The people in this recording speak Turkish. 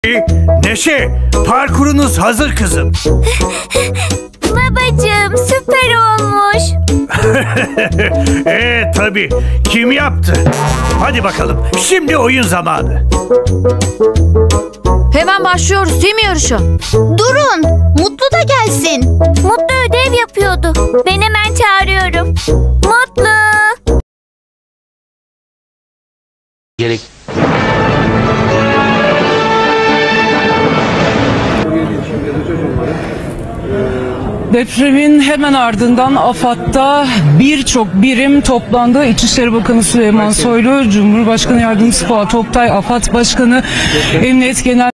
Neşe, parkurunuz hazır kızım. Babacığım, süper olmuş. Tabii. Kim yaptı? Hadi bakalım. Şimdi oyun zamanı. Hemen başlıyoruz değil mi yarışa? Durun, Mutlu da gelsin. Mutlu ödev yapıyordu. Ben hemen çağırıyorum. Mutlu. Gerek. Depremin hemen ardından AFAD'da birçok birim toplandı. İçişleri Bakanı Süleyman Soylu, Cumhurbaşkanı Yardımcısı Fuat Oktay, AFAD Başkanı, Emniyet Genel